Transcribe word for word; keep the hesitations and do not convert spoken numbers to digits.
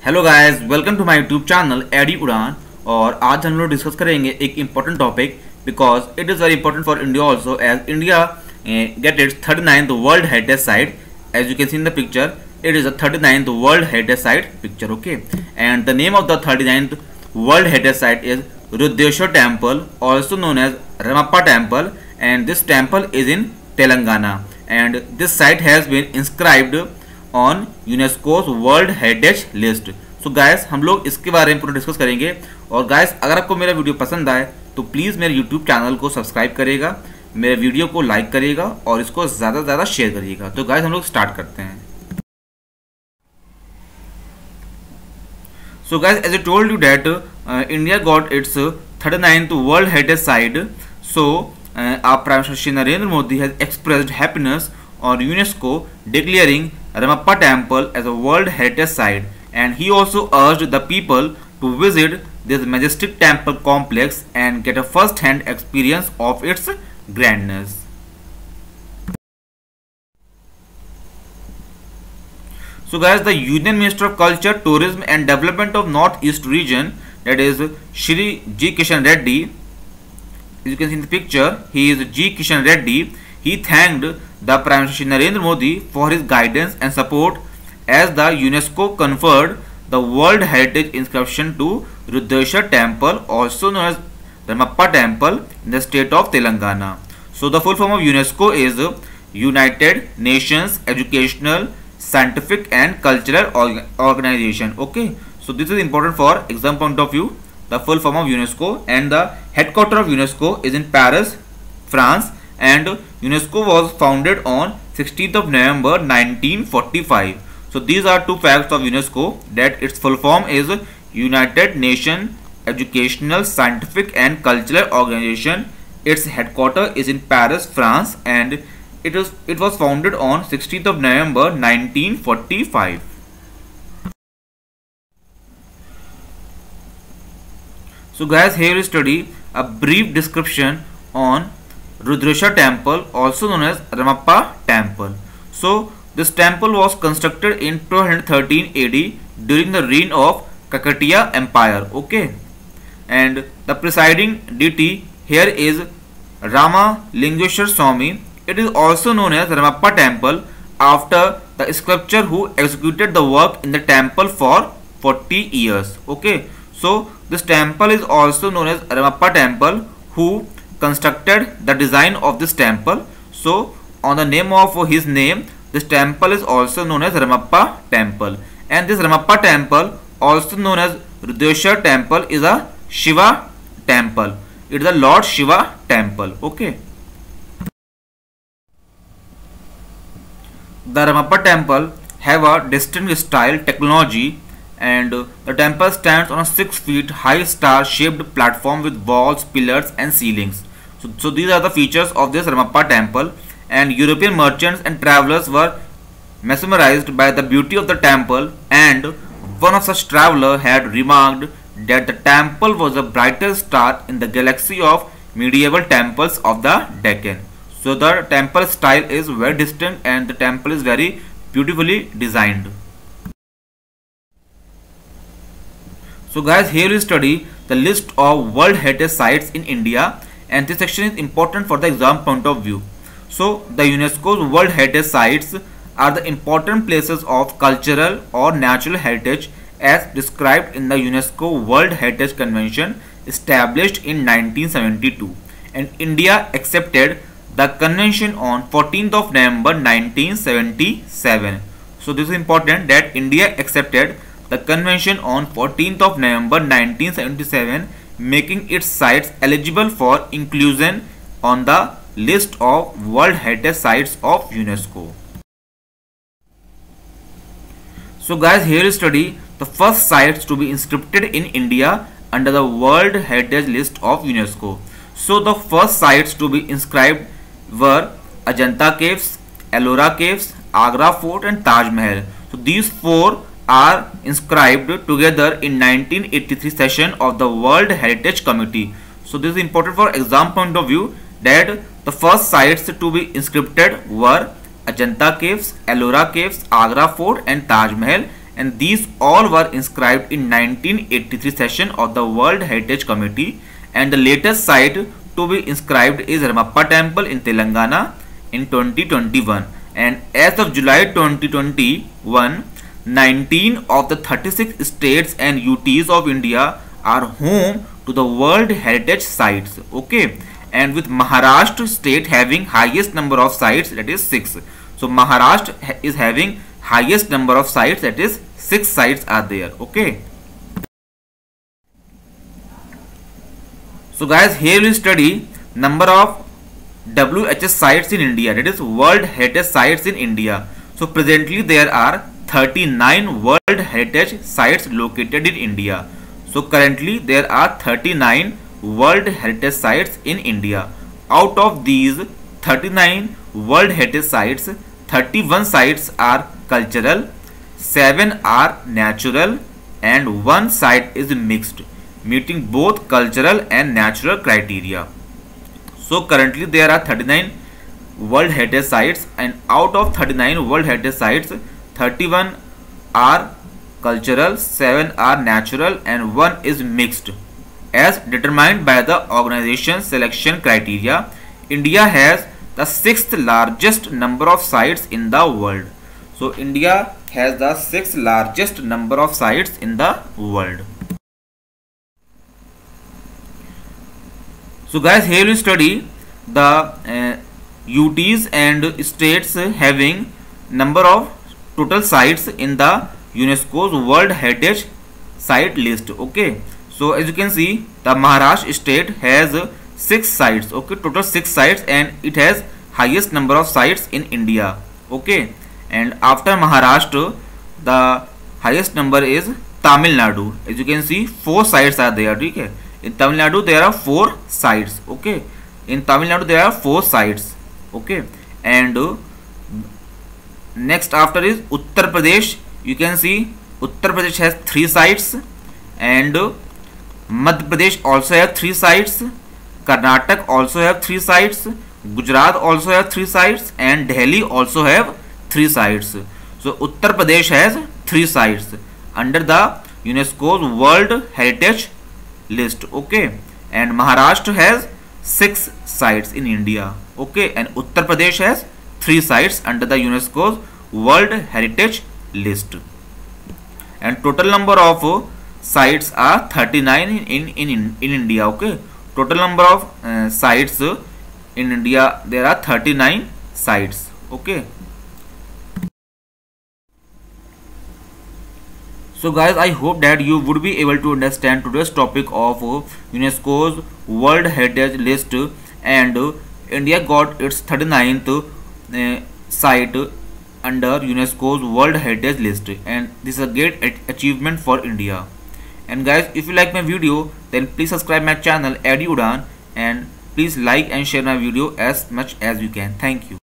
Hello guys, welcome to my YouTube channel AD Udaan. और आज हम लोग डिस्कस करेंगे एक important topic because it is very important for India also as India get its thirty ninth world heritage site. As you can see in the picture, it is a thirty-ninth world heritage site picture, okay, and the name of the thirty-ninth world heritage site is Ruddeshwar temple, also known as Ramappa temple, and this temple is in Telangana, and this site has been inscribed on UNESCO's world heritage list. so guys, हम लोग इसके बारे में पूरा discuss करेंगे। और guys, अगर आपको मेरा वीडियो पसंद आए तो प्लीज़ मेरे यूट्यूब चैनल को सब्सक्राइब करेगा, मेरे वीडियो को लाइक करेगा और इसको ज़्यादा से ज़्यादा शेयर करिएगा। तो guys, हम लोग स्टार्ट करते हैं। So guys, as I told you that uh, India got its uh, thirty-ninth World Heritage Site. So uh, our Prime Minister Shri Narendra Modi has expressed happiness on UNESCO declaring Ramappa Temple as a World Heritage Site, and he also urged the people to visit this majestic temple complex and get a first-hand experience of its grandness. So guys, the Union Minister of Culture, Tourism and Development of North East Region, that is Shri G. Kishan Reddy, as you can see in the picture, he is G. Kishan Reddy. He thanked the Prime Minister Shri Narendra Modi for his guidance and support as the UNESCO conferred the World Heritage inscription to Ruddeshwar Temple, also known as Ramappa Temple, in the state of Telangana. So the full form of UNESCO is United Nations Educational, Scientific and Cultural Organization. Okay, so this is important for exam point of view. The full form of UNESCO, and the headquarters of UNESCO is in Paris, France, and UNESCO was founded on sixteenth of November nineteen forty-five. So these are two facts of UNESCO, that its full form is United Nations Educational, Scientific and Cultural Organization. Its headquarters is in Paris, France, and It was it was founded on sixteenth of November nineteen forty-five. So guys, here we study a brief description on Ruddeshwar Temple, also known as Ramappa Temple. So this temple was constructed in twelve thirteen A D during the reign of Kakatiya Empire. Okay, and the presiding deity here is Rama Lingeshwar Swami. It is also known as Ramappa Temple after the sculptor who executed the work in the temple for forty years. Okay, so this temple is also known as Ramappa Temple, who constructed the design of this temple. So on the name of his name, this temple is also known as Ramappa Temple, and this Ramappa Temple, also known as Ruddeshwar Temple, is a Shiva temple. It is a Lord Shiva temple. Okay. The Ramappa temple have a distinct style, technology, and the temple stands on a six feet high star shaped platform with walls, pillars and ceilings. So, so these are the features of this Ramappa temple, and European merchants and travelers were mesmerized by the beauty of the temple, and one of such traveler had remarked that the temple was the brightest star in the galaxy of medieval temples of the Deccan. So the temple style is very distinct and the temple is very beautifully designed. So guys, here we study the list of World Heritage Sites in India, and this section is important for the exam point of view. So the UNESCO's World Heritage Sites are the important places of cultural or natural heritage as described in the UNESCO World Heritage Convention established in nineteen seventy-two, and India accepted the convention on fourteenth of November nineteen seventy-seven. So this is important, that India accepted the convention on fourteenth of November nineteen seventy-seven, making its sites eligible for inclusion on the list of World Heritage Sites of UNESCO. So guys, here we study the first sites to be inscripted in India under the World Heritage list of UNESCO. So the first sites to be inscribed were Ajanta Caves, Ellora Caves, Agra Fort and Taj Mahal. So these four are inscribed together in nineteen eighty-three session of the World Heritage Committee. So this is important for exam point of view, that the first sites to be inscripted were Ajanta Caves, Ellora Caves, Agra Fort and Taj Mahal, and these all were inscribed in nineteen eighty-three session of the World Heritage Committee, and the latest site to be inscribed is Ramappa Temple in Telangana in twenty twenty-one, and as of July twenty twenty-one, nineteen of the thirty-six states and U Ts of India are home to the World Heritage Sites. Okay, and with Maharashtra state having highest number of sites, that is six. So Maharashtra is having highest number of sites, that is six sites are there. Okay, so guys, here we study number of W H S sites in India, that is World Heritage Sites in India. So presently there are thirty-nine World Heritage Sites located in India. So currently there are thirty-nine World Heritage Sites in India. Out of these thirty-nine World Heritage Sites, thirty-one sites are cultural, seven are natural, and one site is mixed, meeting both cultural and natural criteria. So currently there are thirty-nine World Heritage Sites, and out of thirty-nine World Heritage Sites, thirty-one are cultural, seven are natural, and one is mixed. As determined by the organization selection criteria, India has the sixth largest number of sites in the world. So India has the sixth largest number of sites in the world. So guys, here we study the uh, U Ts and states having number of total sites in the UNESCO's World Heritage Site list. Okay, so as you can see, the Maharashtra state has six sites. Okay, total six sites, and it has highest number of sites in India. Okay, and after Maharashtra, the highest number is Tamil Nadu. As you can see, four sites are there. Okay, in Tamil Nadu there are four sites. Okay, in Tamil Nadu there are four sites. Okay, and uh, next after is Uttar Pradesh. You can see Uttar Pradesh has three sites, and uh, Madhya Pradesh also have three sites, Karnataka also have three sites, Gujarat also have three sites, and Delhi also have three sites. So Uttar Pradesh has three sites under the UNESCO's World Heritage list. Okay, and Maharashtra has six sites in India. Okay, and Uttar Pradesh has three sites under the UNESCO's World Heritage list, and total number of uh, sites are thirty-nine in in, in, in India. Okay, total number of uh, sites uh, in India, there are thirty-nine sites. Okay, so guys, I hope that you would be able to understand today's topic of uh, UNESCO's World Heritage list, and uh, India got its thirty-ninth uh, site under UNESCO's World Heritage list, and this is a great achievement for India. And guys, if you like my video, then please subscribe my channel EduUdan, and please like and share my video as much as you can. Thank you.